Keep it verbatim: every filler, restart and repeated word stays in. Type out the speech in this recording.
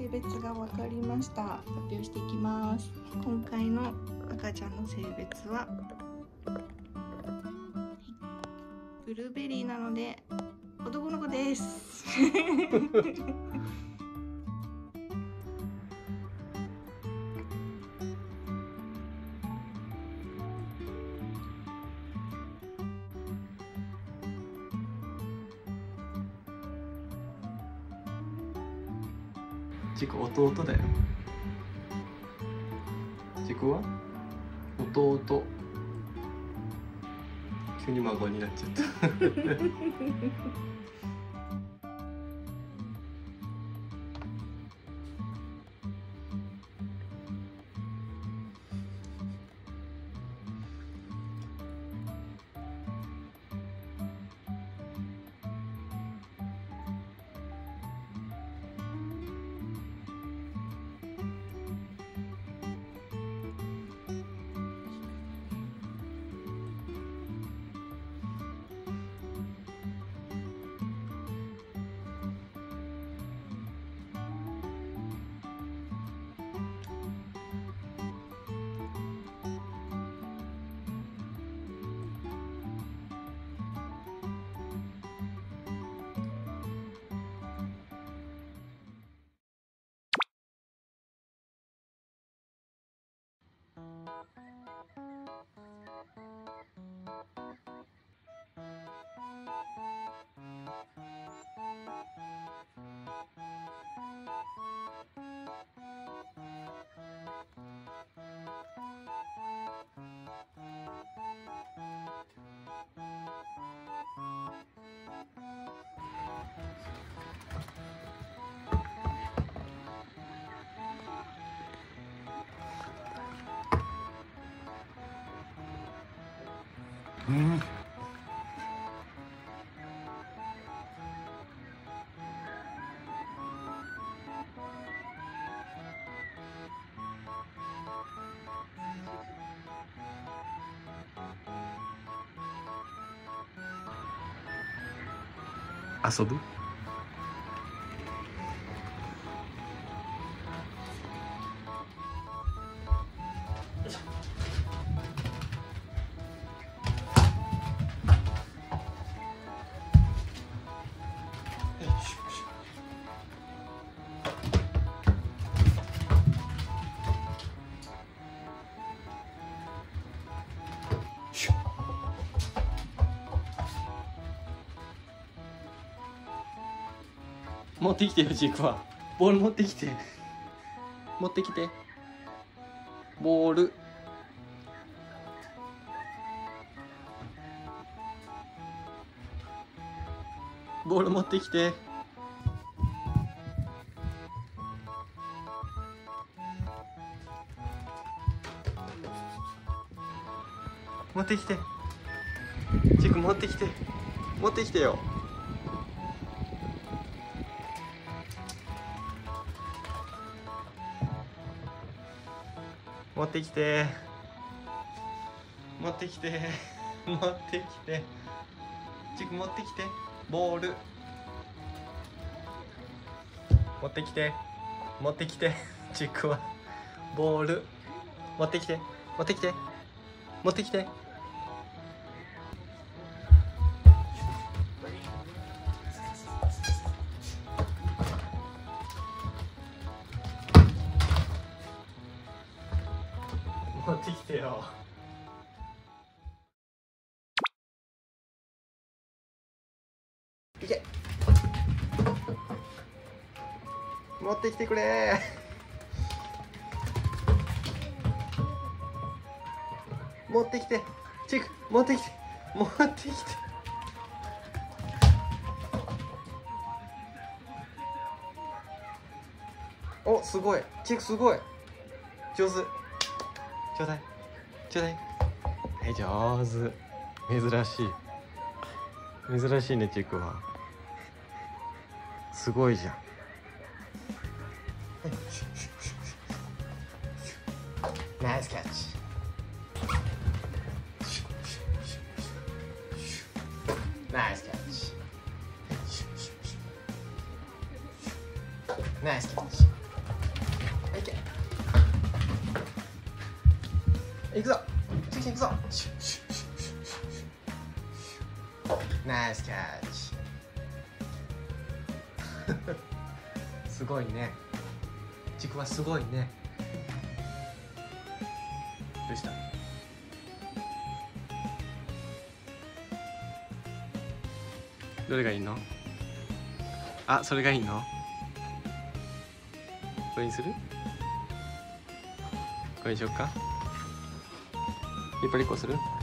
性別が分かりました。発表していきます。今回の赤ちゃんの性別は、はい、ブルーベリーなので男の子ですちく弟だよ。ちくは弟。急に孫になっちゃったうん。遊ぶ？持ってきてよ、ジークは。ボール持ってきて。持ってきて。ボール。ボール持ってきて。持ってきて。ジーク持ってきて。持ってきてよ。持ってきて持ってきて持ってきてチク持ってきてボール持ってきて持ってきてチクはボール持ってきて持ってきて持ってきて持ってきてよ。いけ。持ってきてくれ。持ってきて。チーク、持ってきて。持ってきて。お、すごい。チークすごい。上手。ちょうだいちょうだいはい上手珍しい珍しいねチェックはすごいじゃんナイスキャッチナイスキャッチナイスキャッチ行くぞチキちゃん行くぞシュッシュッシュッシュッシュッナイスキャッチすごいねちくわすごいねどうしたどれがいいのあそれがいいのこれにするこれにしよっか一歩一個する